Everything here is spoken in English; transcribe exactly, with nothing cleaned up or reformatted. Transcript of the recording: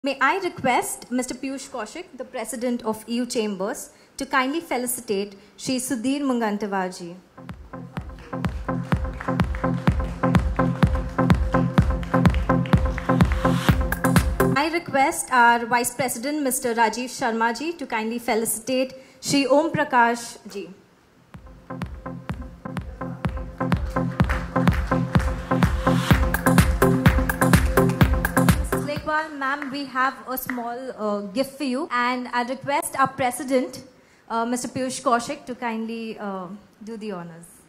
May I request Mister Piyush Kaushik, the President of E U Chambers, to kindly felicitate Shri Sudhir Mungantiwarji. I request our Vice President, Mister Rajiv Sharma ji, to kindly felicitate Shri Om Prakash ji. Ma'am, we have a small uh, gift for you, and I request our President, uh, Mister Piyush Kaushik, to kindly uh, do the honors.